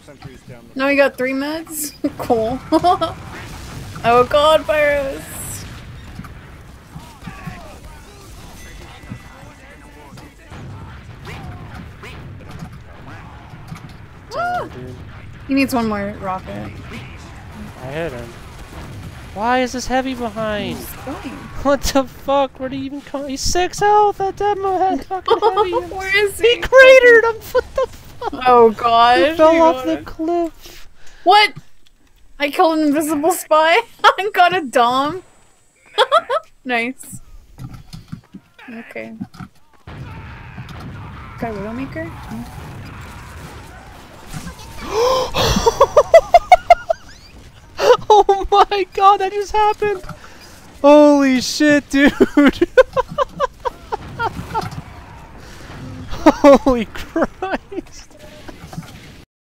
sentries down the Now we got 3 meds? Cool. Oh god, Pyros! Damn, dude. He needs one more rocket. I hit him. Why is this heavy behind? He's going. What the fuck? Where did he even come? He's 6 health! That demo had fucking heavy. Where is he? He cratered him! What the fuck? Oh gosh. He fell you off got the it. cliff. What? I killed an invisible spy and got a dom. Nice. Okay. Guy Widowmaker? Oh my god, that just happened! Holy shit, dude! Holy crap!